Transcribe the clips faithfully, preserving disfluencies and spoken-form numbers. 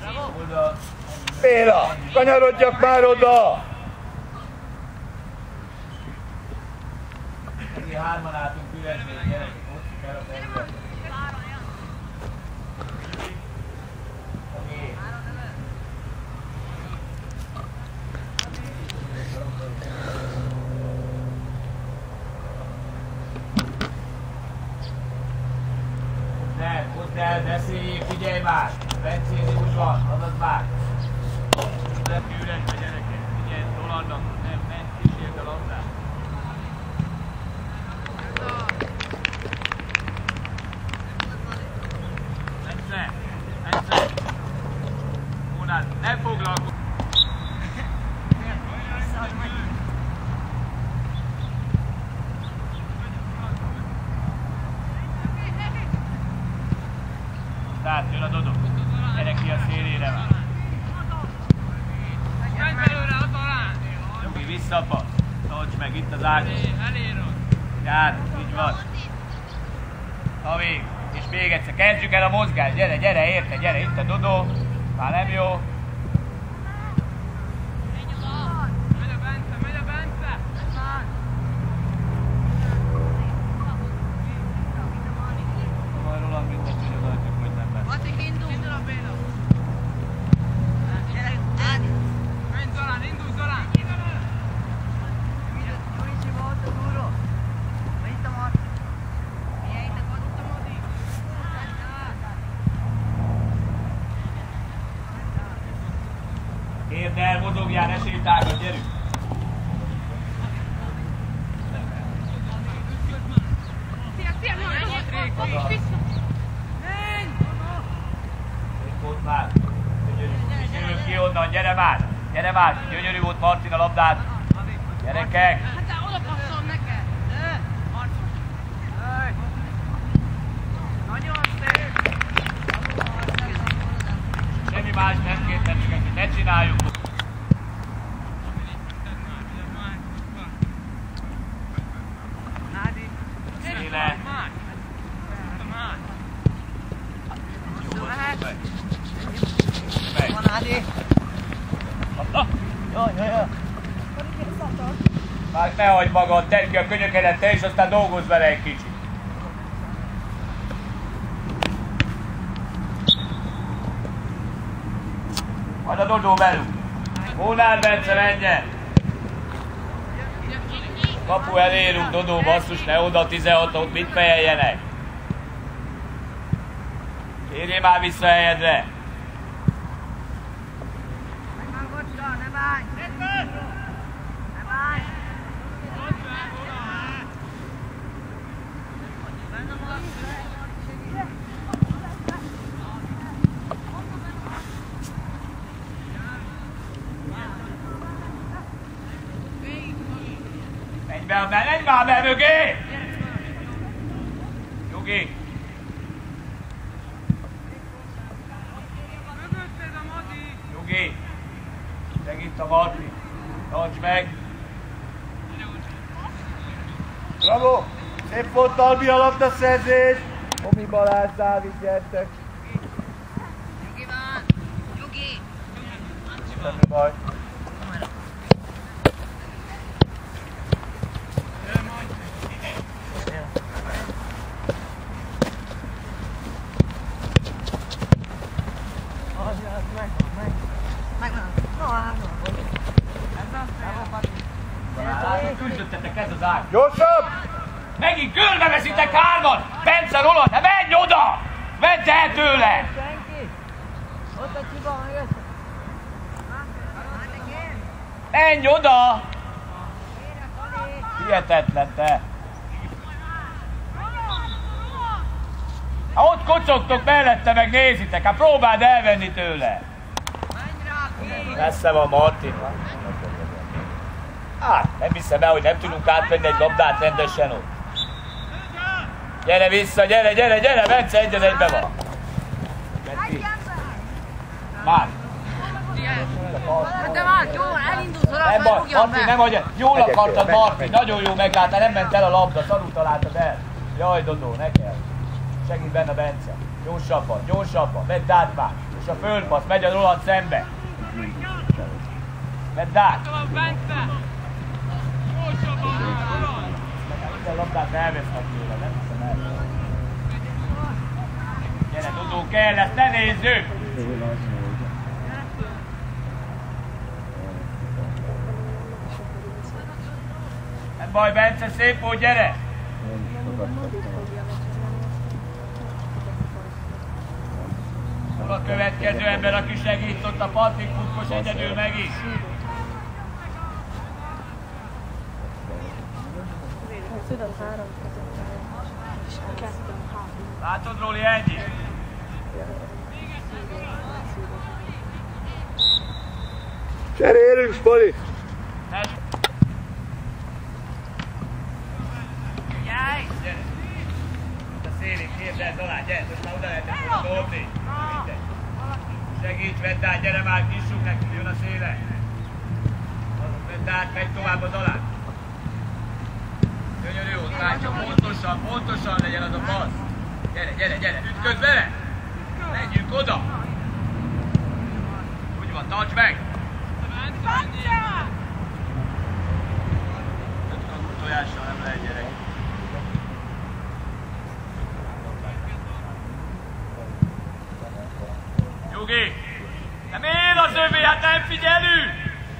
Béla, kanyarodjak már oda! Hárman álltunk üresni, gyerekek, ott kell a terület. Ne, hozd el, beszéljék, figyelj már! Bencézni úgy van, adad már! Nem üresbe, gyerekek, figyelj, tolannak, nem, menj, kísérd a labdát! Egyszer, egyszer! Mónát, nem foglalkozz! Tehát jön a Dodó. Gyere ki a szélére már. Nyugi, vissza a passz. Tarts meg, itt az ág. Jár, így van. Ha még. És még egyszer, kezdjük el a mozgást. Gyere, gyere, érte, gyere. Itt a Dodó. Már nem jó. Érd el, mozogjál, ne sétálgat, gyerünk! Ott már! Gyönyörű ki onnan, gyere már! Gyere már! Gyönyörű volt Martin a labdát! Gyerekek! Semmi más nem kérteni, hogy ne csináljuk! Széle! Van Ádi! Jaj, jaj, jaj! Már ne hagyd magad, tedd ki a könyökedet te is, aztán dolgozz vele egy kicsit! Majd a Dodó velünk! Mónár Bence, menjen! Kapu elérünk, Dodó, basszus, ne oda tizenhatot, mit fejeljenek? Érjél már vissza helyedre! Menj be, menj már be mögé! Nyugi! Nyugi! Segít a Marti! Tarts meg! Bravo! Szép volt Albi a labdaszerzés! Omi Balázs, Dávid, gyertek! Nyugi van! Nyugi! Semmi baj! Küldöttetek, ez az ág! Gyorsabb! Megint körbe veszitek hárman! Bence, Roland, ne menj oda! Menj el tőle! Senki! Ott a csiba, megösszük! Menj oda! Hihetetlen te! Ha ott kocogtok mellette, meg nézitek, hát próbáld elvenni tőle! Messze van Martin. Hát, nem hiszem el, hogy nem tudunk átvenni egy labdát rendesen ott. Gyere vissza, gyere, gyere, gyere, Bence, egy az egybe van. Már. De már jó, elindulsz oda, Nem baj, rúgjam Martin, be. nem hagyja. Jól akartad, Martin, nagyon jó megláttál, nem ment el a labda, szarul találtad el. Jaj, Dodó, ne kell. Segít benne Bence. Gyorsabban, gyorsabban, vedd át már. Most a fölpassz, megy a Roland szembe. Vedd át! Minden labdát elvesznek tőle, nem hiszem el. Gyere, Dodó, kell, ezt ne nézzük! Nem baj, Bence, szép volt, gyere! Hol a következő ember, aki segít ott a Patrik Putkos egyedül megint? Látod, Róli, ennyi? Cserélünk, Spoli! Gyere! Itt a szélén, képzeld, Zolán, gyere! Most már oda lehetett volna dobni. Segíts, vedd át, gyere már, kissuk nekünk, jön a széle. Vedd át, megy tovább az alá. Gyönyörű, ott látja, pontosan, pontosan legyen az a passz. Gyere, gyere, gyere, ütközz vele! Menjünk oda! Úgy van, tarts meg! Tojással nem lehet, gyerek. Nyugi! Nem él az övé, hát nem figyelünk!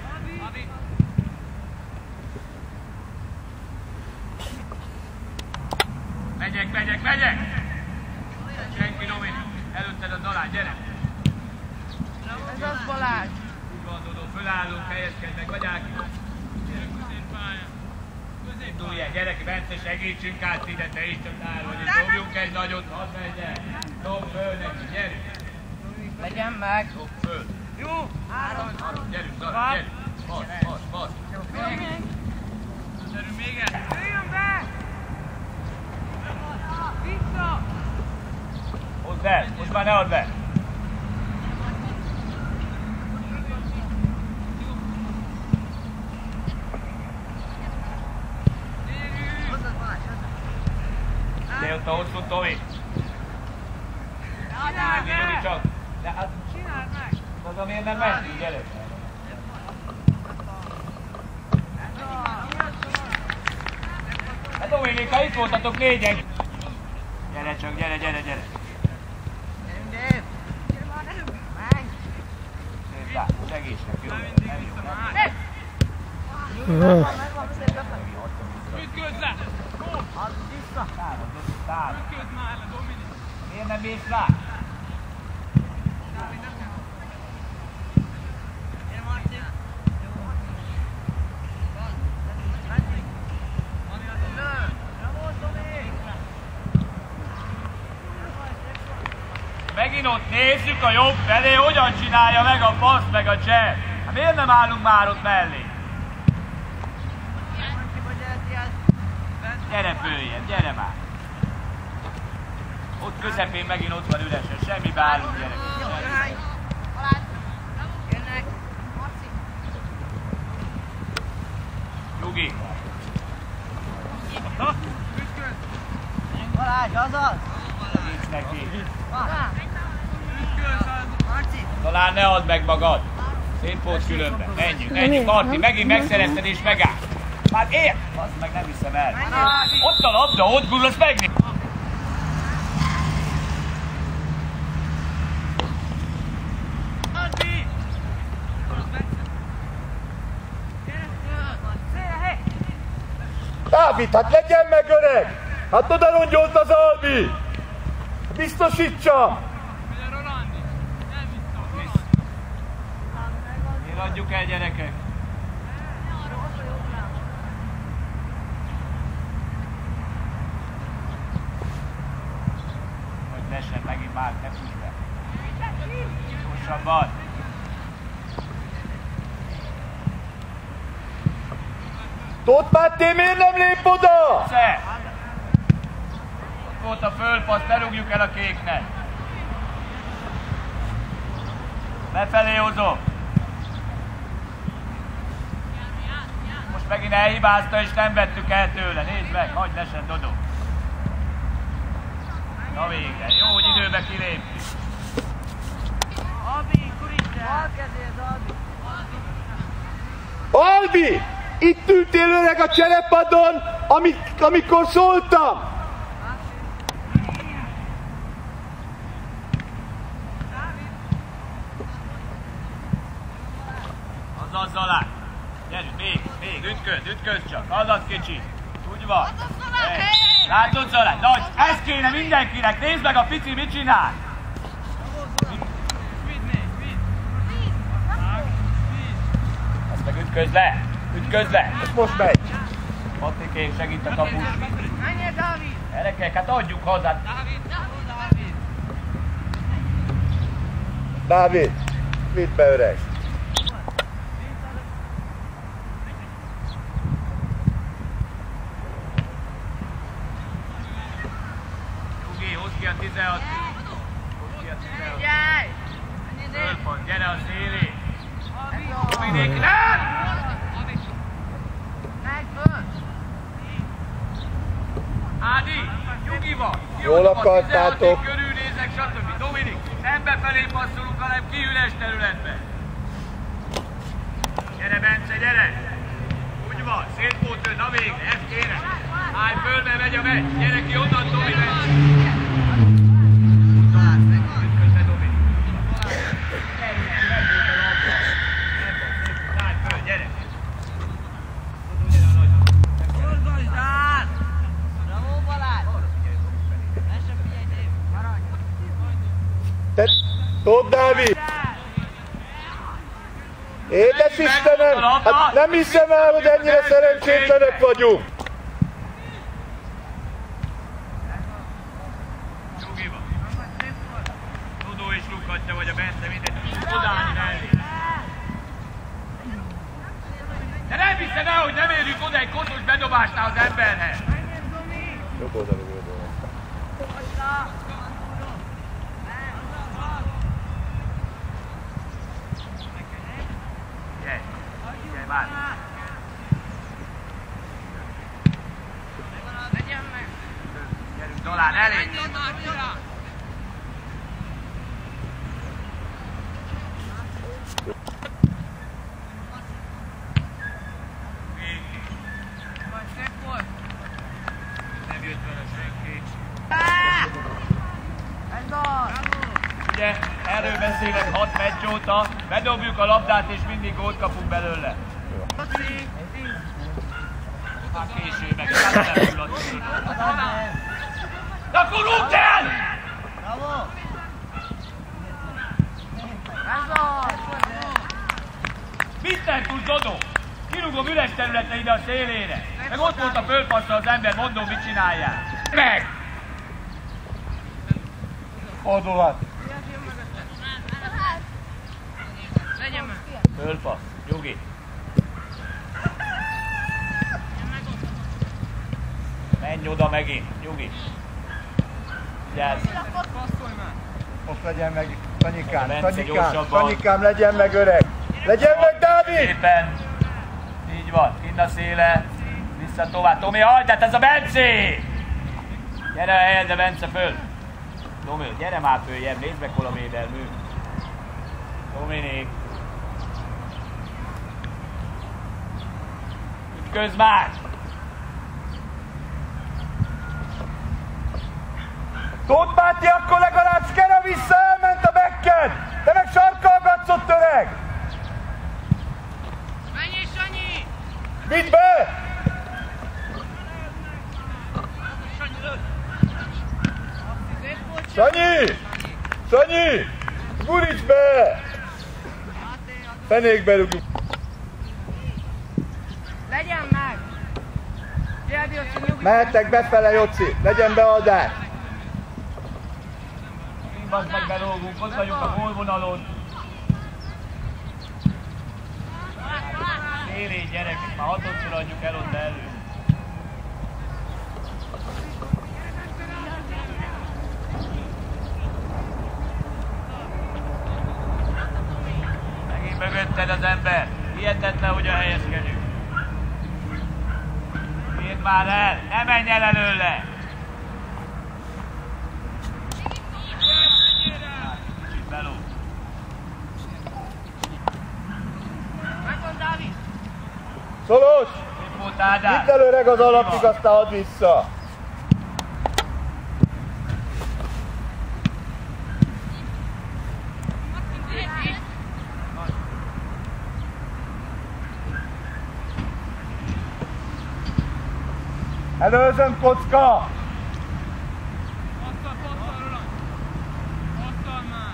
Megyek, megyek, megyek! Senki, Domi, előtted a Dalán, gyere! Ez az Balázs! Úgy van, Dodó, fölállunk, helyezkedj meg, vagy Áki! Indulj el, gyerek, Bence, segítsünk át ide, te is csak áll, hogy dobjunk egy nagyot, hadd menjen! Dob föl neki, gyerünk! Legyen meg! Dob föl! Jó! Három! Gyerünk, Dalán, gyerünk! Passz, passz, passz! Gyerünk még el! Jöjjön be! Vissza! Hozd el, most már ne add be! De ott a hosszú Tomi! Gyere csak! De hát... Csináld meg! Az amiért nem mentünk, gyere! Hát Dominik, ha itt voltatok négyen! Gyere csak, gyere, gyere, gyere! Gyerünk, Dév! Gyere már, nem! Menj! Nézd rá, segíts neki, jó? Nem jó, nem jó. Megvan, megvan, szép befelé! Ütközz le! Add vissza! Tárod, tárod. Ütközz már le, Dominik! Miért nem mész rá? Gyere, Marci! Megint ott nézzük a jobb felé, hogyan csinálja meg a passz meg a cseh. Hát miért nem állunk már ott mellé? Gyere följebb, gyere már! Ott közepén megint ott van üresen, semmibe állunk, gyerek. Nyugi! Balázs, azaz! Nincs neki. Ütközz az! Marci! Talán ne add meg magad. Szép volt különben. Menjünk, menjünk. Marti, megint megszerezted és megáll. Már ér! Azt meg nem hiszem el. Ott a labda, ott gurulsz megnéz. Dávid, hát legyen meg öreg! Hát oda rongyolt az Albi! Biztosítsa! Ugye Rolandi? Nem vissza! Miért adjuk el, gyerekek? Hogy lesen megint már, ne fuss be. Gyorsabban. Tóth Máté, miért nem lép oda? Persze! Ott volt a fölpassz, ne rúgjuk el a kéknek. Befelé hozom. Most megint elhibázta és nem vettük el tőle. Nézd meg, hagyd lesen, Dodó. Na végre, jó, hogy időbe kiléptünk. Albi! Itt ültél öreg a cserepadon, amik, amikor szóltam! Azaz Zalán! Gyerünk, még, még, ütköz, ütköz csak, azaz kicsi! Úgy van! Hey. Látod Zalán? Nagy, ez kéne mindenkinek, nézd meg a pici mit csinál! Ezt meg ütköz le! Ütköz le! Ez most megy! Patikék segít a kapus! Menjél, Dávid! Gyerekek, hát adjuk hozzá! Dávid, Dávid! Dávid, vidd be öreg! Nyugi, hozd ki a tizenhat! Hozd ki a tizenhat! Figyelj! Fölpont, gyere a szélé! Dávid! Dominik, nem! Meg föl! Ádi, nyugi van! Jól akartátok. Körülnézek, stb. Dominik, nem befelé passzolunk, hanem ki üres területbe. Gyere Bence, gyere! Úgy van, szétpótőd, na végre, ez kéne. Állj föl, mert megy a meccs. Gyere ki onnan, Domi, Bence. Ütközbe, Dominik. Állj föl, gyere. Orgosdál! Bravo, Balázs! Lesz a figyelj, Dave! Maradj! Te, Tóth Dávid! Édes Istenem! Hát nem hiszem el, hogy ennyire szerencsétlenek vagyunk! Nyugi van. Tudó is rúghatja, vagy a Bence, mindegy. Odállni mellé. De nem hiszem el, hogy nem érjük oda egy koszos bedobásnál az emberhez. Jobb oldalú oldalú. Gyere, gyere, várj. Legyen meg! Gyerünk, Dolán, elég. Menj onnan, Gyula! Vagy szép volt! Nem jött vele senki. Ez az! Ugye, erről beszélek hat meccs óta, bedobjuk a labdát és mindig gólt kapunk belőle. Köszi! Hát késő meg, hát nem fulladt. De akkor rúgd el! Bravo! Ez az! Mit nem tudsz, Dodó? Kirúgom üres területre ide a szélére. Meg ott volt a fölpasszal az ember, mondom, mit csináljál. Meg! Fordulat! Legyen meg! Fölpassz, Nyugi. Menj oda megint, Nyugi. Gyersz. Most legyen meg, Sanyikám, Bence, Sanyikám, gyorsabban. Sanyikám, legyen meg öreg! Legyen meg Dávid! Szépen. Így van, kinn a széle. Vissza tovább. Tomi, hagyd, hát ez a Bencé! Gyere a helyedre, Bence, föl. Tomi, gyere már följebb, nézd meg, hol a védelmű. Dominik. Ütközz már! Tóth Máté, akkor legalább Skera vissza, elment a bekked! Te meg sarkalgatsz ott, öreg! Menjél, Sanyi! Vidd be! Sanyi! Sanyi! Guríts be! Fenékbe rúgjuk! Legyen meg! Gyere, Bioci, nyugi! Mehettek befele, Joci! Legyen beadás! Bazd meg, belógunk, ott vagyunk a gólvonalon. Szélén, gyerekek, már hatodszor adjuk el ott elő. Megint mögötted az ember. Hihetetlen, hogy a helyezkedünk. Írd már el, ne menj el előle! Kicsit beló. Megvan, Dávid! Szolos! Szép volt Ádám! Vidd el öreg az alapig, aztán add vissza! Előzöm, kocka! Asztal, passzal, Roland! Asztal már!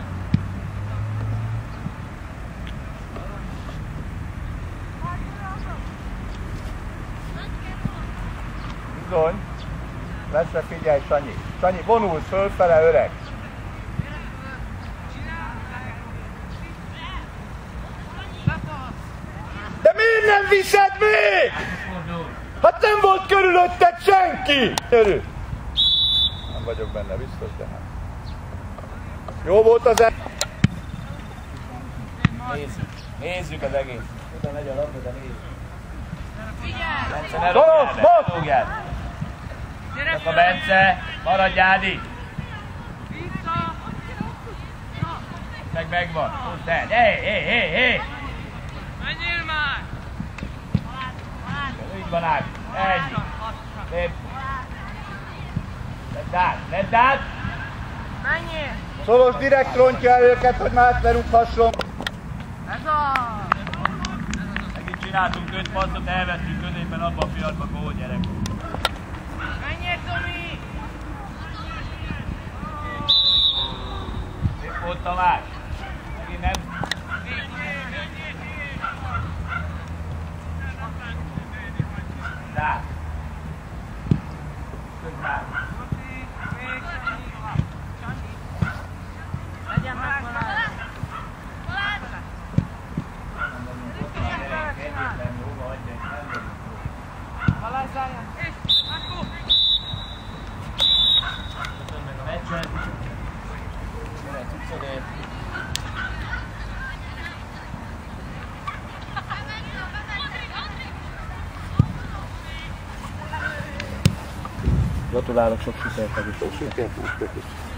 Bizony. Lesre figyelj, Sanyi. Sanyi, vonulsz fölfele, öreg. De miért nem viszed még? Hát nem volt körülötted senki! Gyerünk! Nem vagyok benne biztos, de hát. Jó volt az el... Nézzük, nézzük az egész. Oda megy a labda, de nézzük. Bence, ne Szoros, rúgjál be, most! ne rúgjál. Csak a Bence, maradj Ádi. Meg megvan, húzd el. Hé, hé, hé, hé! Menjél már! Így van Ádi, ennyi. Szép. Vedd át, vedd át! Menjél! Szoros direkt rontja el őket, hogy más lerúghasson. Ez a... Megint csináltunk öt passzot, elvettünk középen abban a pillanatban, gól gyerek. Menjél, Tomi! Szép volt Tamás. Megint nem. Dá. Köszönöm már. Legyen meg Balázs! Balázs, zárjál! Köszönöm meg a meccset. Gyere, cuccodért. Gratulálok, sok sikert, sok sikert.